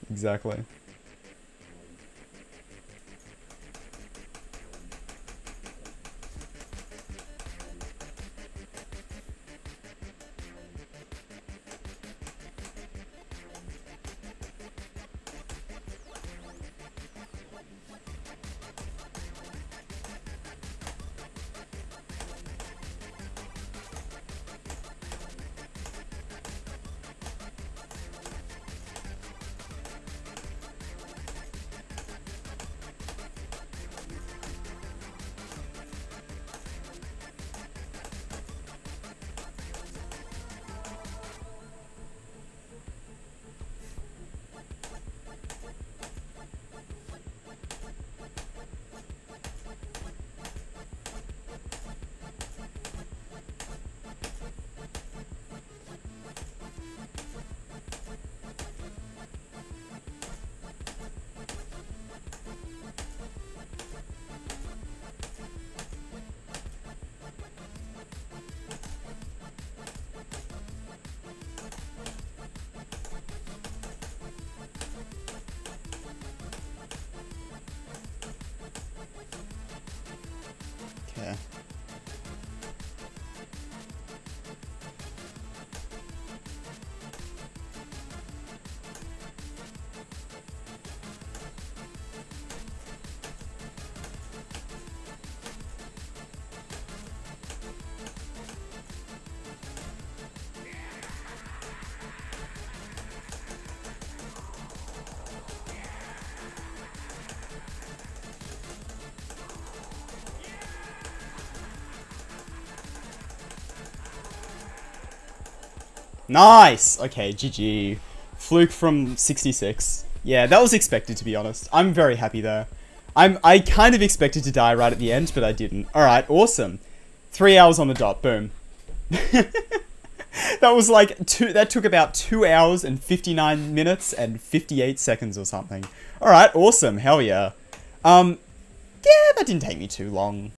Exactly. Okay. Nice! Okay, GG. Fluke from 66. Yeah, that was expected, to be honest. I'm very happy there. I kind of expected to die right at the end, but I didn't. Alright, awesome. 3 hours on the dot, boom. That was like that took about 2 hours and 59 minutes and 58 seconds or something. Alright, awesome, hell yeah. Yeah, that didn't take me too long.